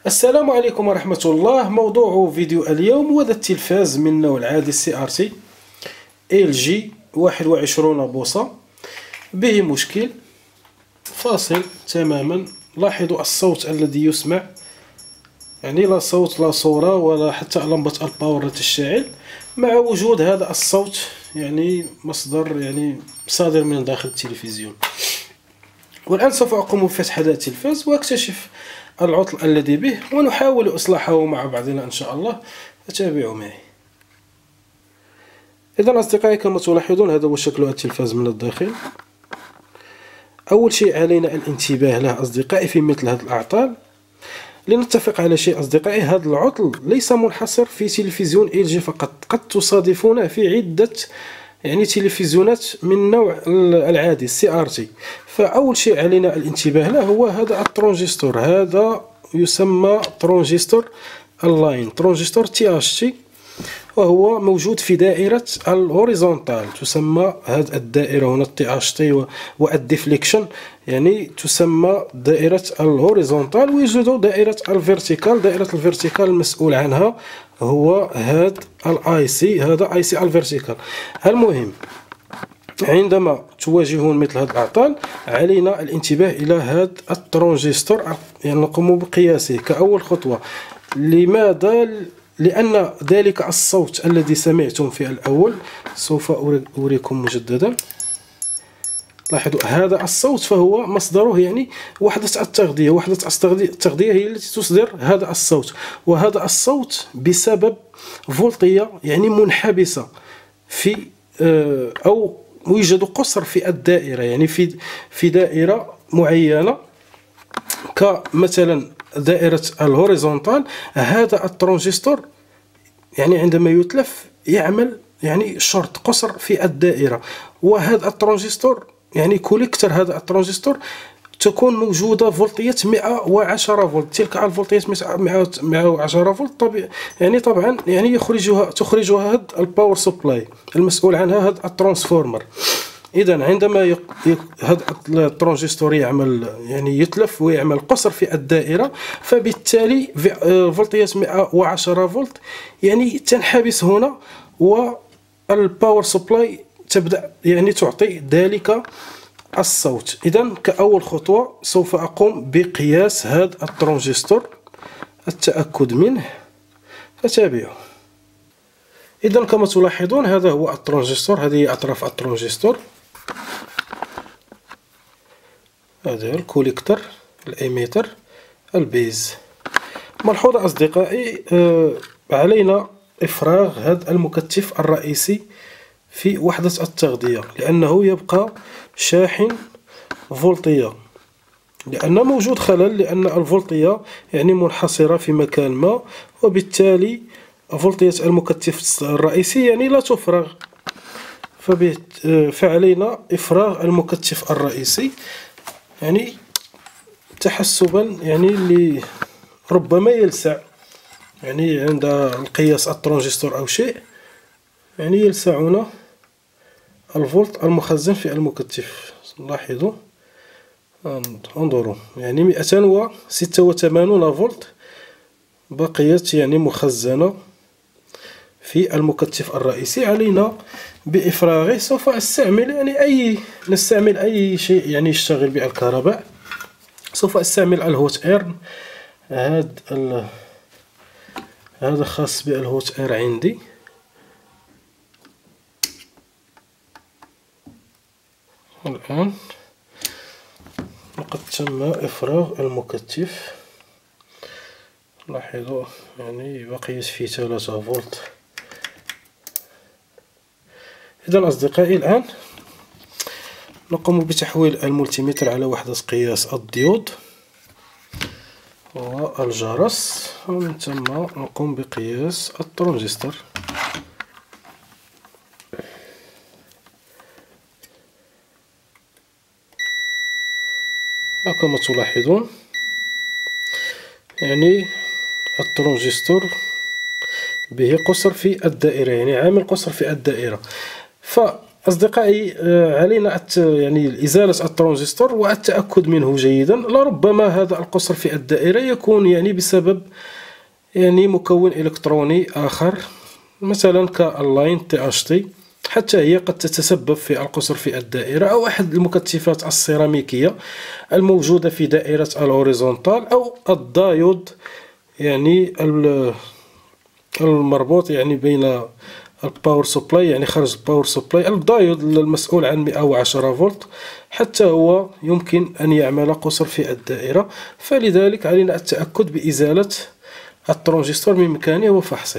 السلام عليكم ورحمة الله. موضوع فيديو اليوم هو ذا التلفاز من نوع العادي CRT LG 21 بوصة، به مشكل فاصل تماما. لاحظوا الصوت الذي يسمع، يعني لا صوت لا صورة ولا حتى لمبة الباور لا تشتعل، مع وجود هذا الصوت يعني مصدر صادر من داخل التلفزيون. والآن سوف أقوم بفتح هذا التلفاز وأكتشف العطل الذي به، ونحاول إصلاحه مع بعضنا إن شاء الله، فتابعوا معي. إذن أصدقائي، كما تلاحظون هذا هو شكل التلفاز من الداخل. أول شيء علينا الانتباه له أصدقائي في مثل هذه الأعطال. لنتفق على شيء أصدقائي، هذا العطل ليس منحصر في تلفزيون LG فقط، قد تصادفونه في عدة تلفزيونات من نوع العادي CRT. فأول شيء علينا الانتباه له هو هذا الترانجستور، هذا يسمى ترانجستور اللاين، ترانجستور THT، وهو موجود في دائرة الهوريزونتال. تسمى هذه الدائرة هنا THT، والديفليكشن تسمى دائرة الهوريزونتال. ويوجد دائرة الفيرتيكال، دائرة الفيرتيكال المسؤول عنها هو هذا IC، هذا IC الفيرتيكال. المهم، عندما تواجهون مثل هذه الأعطال علينا الانتباه إلى هذا الترانجستور، نقوم بقياسه كأول خطوة. لماذا؟ لأن ذلك الصوت الذي سمعتم في الأول سوف أريكم مجددا. لاحظوا هذا الصوت، فهو مصدره وحدة التغذية. وحدة التغذية هي التي تصدر هذا الصوت، وهذا الصوت بسبب فولتية منحبسة في أو يوجد قصر في الدائرة، في دائرة معينة كمثلا دائرة الهوريزونتال. هذا الترانجستور عندما يتلف يعمل شرط قصر في الدائرة. وهذا الترانجستور كوليكتر هذا الترانجستور تكون موجودة فولتية 110 فولت. تلك الفولتية 110 فولت طبعا تخرجها هذا الباور سبلاي المسؤول عنها هذا الترانسفورمر. إذا عندما هذا الترانجستور يعمل يتلف ويعمل قصر في الدائرة، فبالتالي فولتية 110 فولت تنحبس هنا، والباور سبلاي تبدأ تعطي ذلك الصوت. إذن كأول خطوة سوف أقوم بقياس هذا الترانجستور، التأكد منه، فتابعوا. إذن كما تلاحظون هذا هو الترانجستور، هذه أطراف الترانجستور، هذا الكوليكتر، الإيميتر، البيز. ملحوظة أصدقائي، علينا إفراغ هذا المكثف الرئيسي في وحدة التغذية، لأنه يبقى شاحن فولتية، لأن موجود خلل، لأن الفولتية منحصرة في مكان ما، وبالتالي فولتية المكثف الرئيسي لا تفرغ. فعلينا إفراغ المكثف الرئيسي تحسبا ربما يلسع عند القياس الترانجستور أو شيء يلسعنا الفولت المخزن في المكثف. لاحظوا، انظروا 286 فولت بقيت مخزنة في المكثف الرئيسي. علينا بإفراغه. سوف أستعمل نستعمل أي شيء يشتغل بالكهرباء. سوف أستعمل الهوت اير، هذا خاص بالهوت اير عندي. الآن لقد تم إفراغ المكثف. لاحظوا بقيت فيه 3 فولت. إذن أصدقائي، الآن نقوم بتحويل المولتيمتر على وحدة قياس الديود والجرس، ومن ثم نقوم بقياس الترانجستور. كما تلاحظون الترانجستور به قصر في الدائرة، عامل قصر في الدائرة. أصدقائي، علينا يعني إزالة الترانزستور والتأكد منه جيدا. لربما هذا القصر في الدائرة يكون يعني بسبب يعني مكون إلكتروني آخر، مثلا كاللاين THT، حتى هي قد تتسبب في القصر في الدائرة، أو أحد المكثفات السيراميكية الموجودة في دائرة الهوريزونتال، أو الدايود يعني المربوط يعني بين الباور سبلاي، يعني خرج الباور سبلاي، الدايود المسؤول عن 110 فولت، حتى هو يمكن أن يعمل قصر في الدائرة. فلذلك علينا التأكد بإزالة الترانزستور من مكانه وفحصه.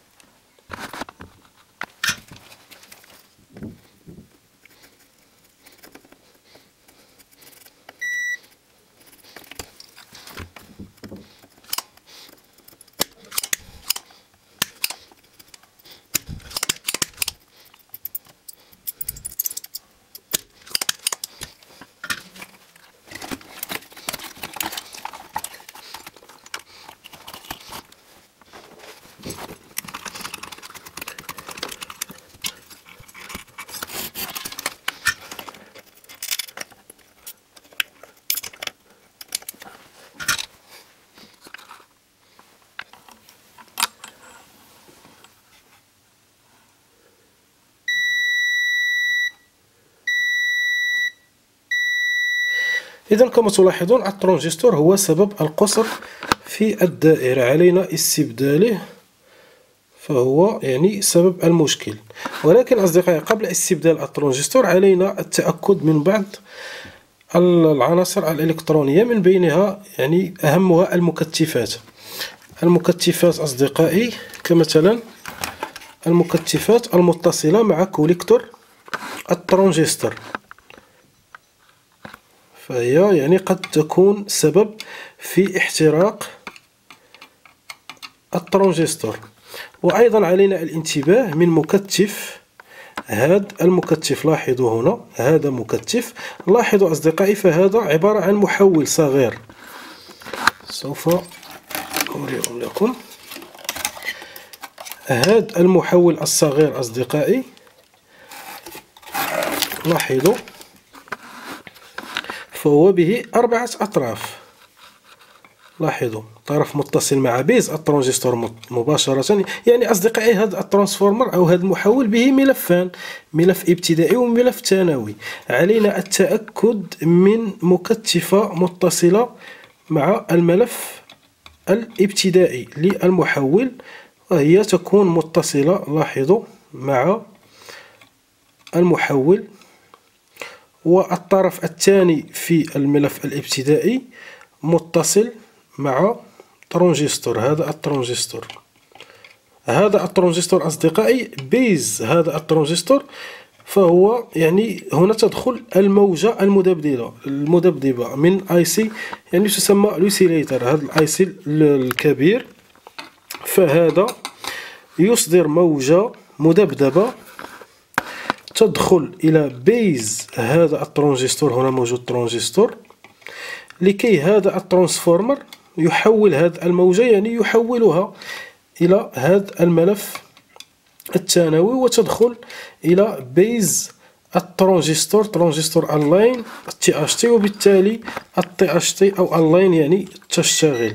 إذا كما تلاحظون الترانزستور هو سبب القصر في الدائرة، علينا استبداله، فهو يعني سبب المشكل. ولكن أصدقائي، قبل استبدال الترانزستور علينا التأكد من بعض العناصر الإلكترونية، من بينها يعني أهمها المكثفات. المكثفات أصدقائي كمثلا المكثفات المتصلة مع كوليكتور الترانزستور، فهي يعني قد تكون سبب في احتراق الترانزستور. وأيضا علينا الانتباه من مكثف، هذا المكثف، لاحظوا هنا هذا مكثف، لاحظوا أصدقائي فهذا عبارة عن محول صغير، سوف أوريهم لكم. هذا المحول الصغير أصدقائي لاحظوا فهو به 4 أطراف، لاحظوا طرف متصل مع بيز الترانزستور مباشرة. يعني أصدقائي هذا الترانسفورمر أو هذا المحول به ملفان، ملف ابتدائي وملف ثانوي. علينا التأكد من مكثفة متصلة مع الملف الابتدائي للمحول، وهي تكون متصلة لاحظوا مع المحول، والطرف الثاني في الملف الابتدائي متصل مع ترانزستور. هذا الترانزستور أصدقائي بيز هذا الترانزستور، فهو يعني هنا تدخل الموجة المذبذبة من IC، يعني تسمى لوسيليتر. هذا الIC الكبير فهذا يصدر موجة مذبذبة تدخل إلى بيز هذا الترانزستور، هنا موجود ترانزستور، لكي هذا الترانسفورمر يحول هذه الموجة، يعني يحولها إلى هذا الملف الثانوي، وتدخل إلى بيز الترانزستور، ترانزستور اللاين THT، وبالتالي THT أو اللاين يعني تشتغل.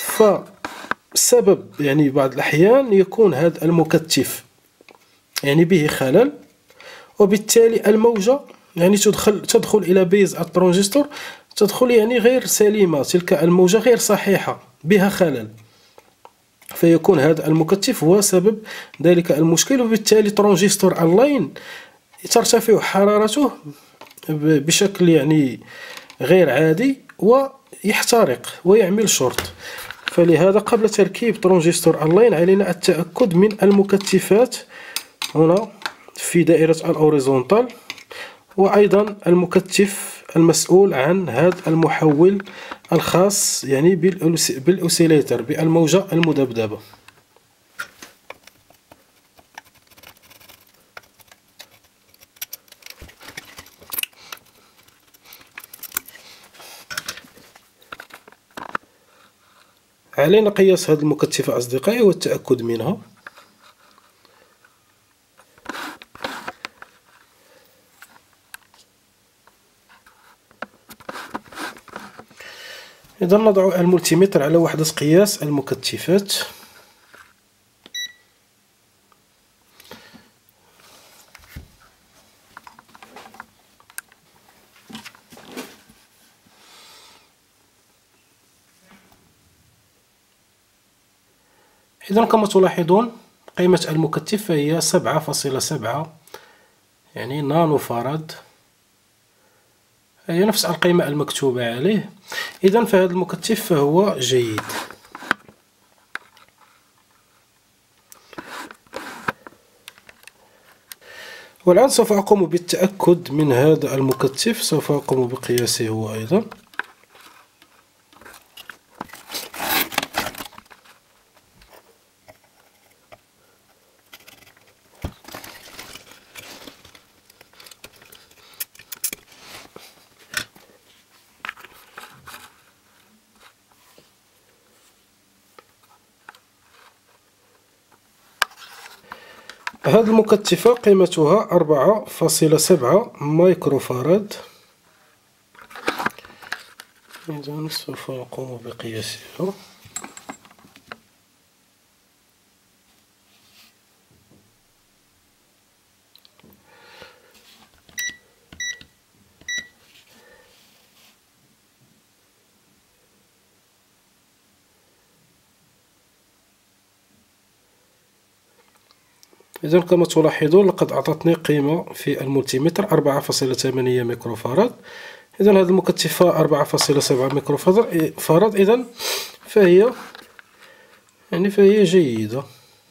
فسبب يعني بعض الأحيان يكون هذا المكثف يعني به خلل، وبالتالي الموجة يعني تدخل إلى بيز الترانزستور، تدخل يعني غير سليمة، تلك الموجة غير صحيحة بها خلل، فيكون هذا المكثف هو سبب ذلك المشكل. وبالتالي ترانزستور اللاين ترتفع حرارته بشكل يعني غير عادي ويحترق ويعمل شورت. فلهذا قبل تركيب ترانزستور اللاين علينا التأكد من المكثفات هنا في دائرة الهوريزونتال، وأيضا المكثف المسؤول عن هذا المحول الخاص يعني بالأوسيليتر، بالموجة المذبذبة. علينا قياس هذه المكثفة أصدقائي والتأكد منها. إذا نضع الملتيمتر على وحدة قياس المكثفات. إذا كما تلاحظون قيمة المكثف فهي 7.7 يعني نانو فاراد، هي نفس القيمة المكتوبة عليه. إذا فهذا المكثف فهو جيد. والآن سوف أقوم بالتأكد من هذا المكثف، سوف أقوم بقياسه هو أيضا. هذه المكثفة قيمتها 4.7 مايكرو فاراد. إذا سوف أقوم بقياسها. إذا كما تلاحظون لقد أعطتني قيمة في الملتيمتر 4.8 ميكرو فاراد. إذا هذه المكثفة 4.7 ميكرو فاراد، إذا فهي جيدة.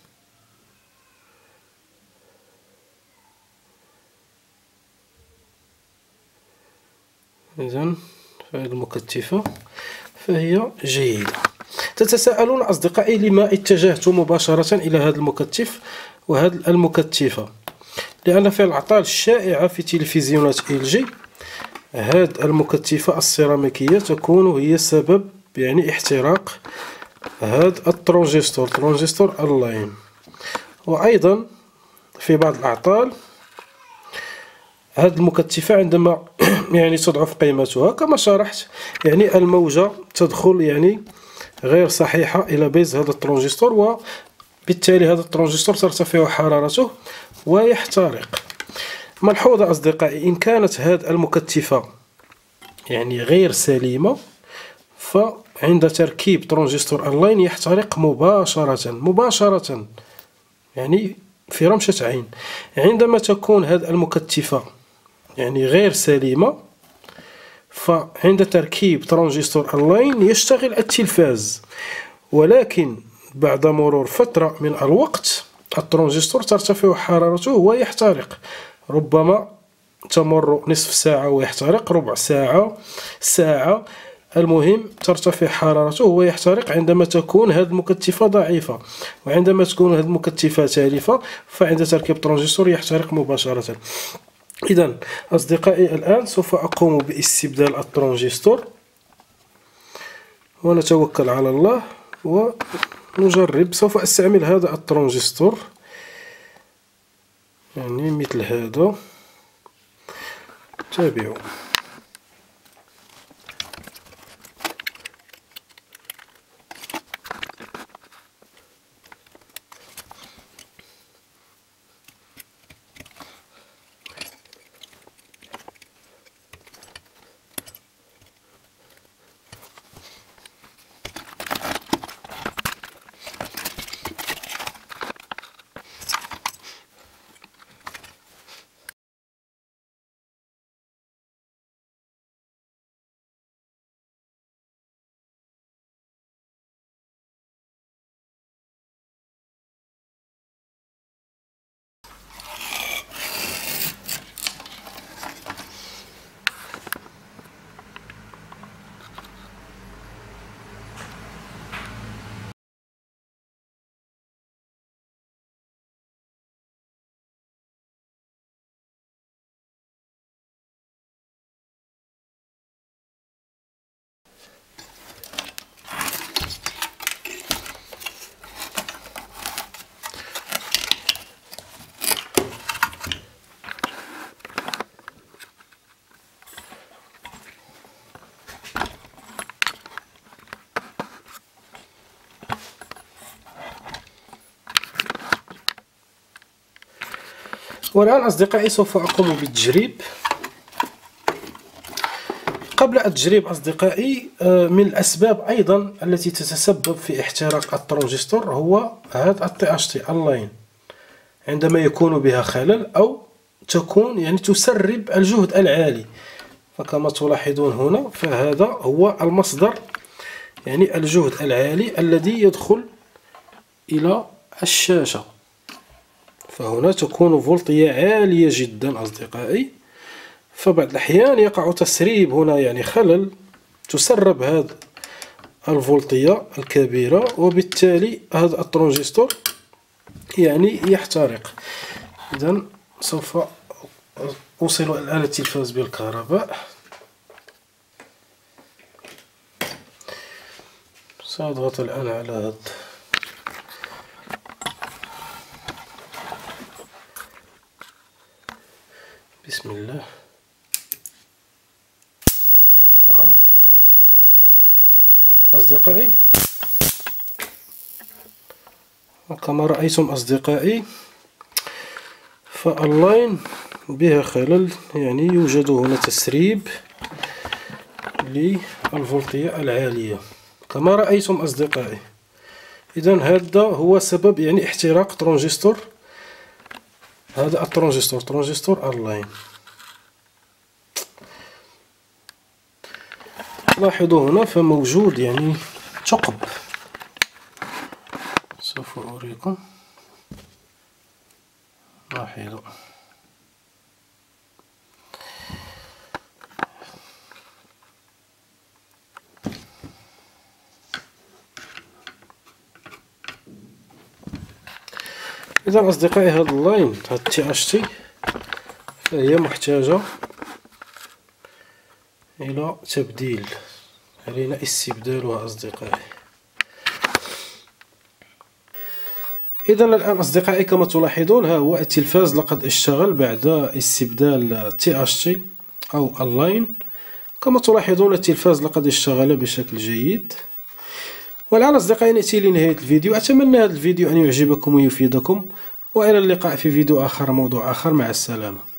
إذا هذه المكثفة فهي جيدة. تتساءلون أصدقائي لما اتجهت مباشرة إلى هذا المكثف وهذه المكثفة؟ لأن في الأعطال الشائعة في تلفزيونات LG هذه المكثفة السيراميكية تكون هي سبب احتراق هذا ترانزستور اللاين. وأيضا في بعض الأعطال هذه المكثفة عندما تضعف قيمتها كما شرحت الموجة تدخل غير صحيحة إلى بيز هذا الترانزستور، وبالتالي هذا الترانزستور ترتفع حرارته ويحترق. ملحوظة أصدقائي، إن كانت هذه المكثفة غير سليمة فعند تركيب ترانزستور اللاين يحترق مباشرة في رمشة عين. عندما تكون هذه المكثفة غير سليمة فعند تركيب ترانزستور اللاين يشتغل التلفاز، ولكن بعد مرور فترة من الوقت الترانزستور ترتفع حرارته ويحترق. ربما تمر نصف ساعة ويحترق، ربع ساعة، ساعة، المهم ترتفع حرارته ويحترق عندما تكون هذه المكثفة ضعيفة. وعندما تكون هذه المكثفة تالفة فعند تركيب ترانزستور يحترق مباشرة. إذا أصدقائي الآن سوف أقوم باستبدال الترانزستور ونتوكل على الله ونجرب. سوف أستعمل هذا الترانزستور مثل هذا، تابعوا. والآن أصدقائي سوف أقوم بالتجريب. قبل التجريب أصدقائي، من الأسباب أيضا التي تتسبب في احتراق الترانجستور هو هذا THT اللاين، عندما يكون بها خلل أو تكون تسرب الجهد العالي. فكما تلاحظون هنا فهذا هو المصدر، الجهد العالي الذي يدخل إلى الشاشة. فهنا تكون فولتية عالية جدا أصدقائي، فبعض الأحيان يقع تسريب هنا، خلل تسرب هذه الفولتية الكبيرة، وبالتالي هذا الترانجستور يحترق. إذن سوف أوصل الآن التلفاز بالكهرباء. سأضغط الآن على هذا بسم الله. أصدقائي، وكما رأيتم أصدقائي فاللاين بها خلل، يوجد هنا تسريب للفولتية العالية كما رأيتم أصدقائي. إذن هذا هو سبب احتراق ترانجستور، هذا ترانجستور اللاين. لاحظوا هنا فموجود ثقب، سوف أريكم. لاحظوا إذا أصدقائي هذا اللاين، هذا THT، فهي محتاجة إلى تبديل، علينا استبدالها أصدقائي. إذا الآن أصدقائي كما تلاحظون ها هو التلفاز لقد اشتغل بعد استبدال THT أو اللاين. كما تلاحظون التلفاز لقد اشتغل بشكل جيد. والآن أصدقائي نأتي لنهاية الفيديو. أتمنى هذا الفيديو أن يعجبكم ويفيدكم، وإلى اللقاء في فيديو آخر، موضوع آخر. مع السلامة.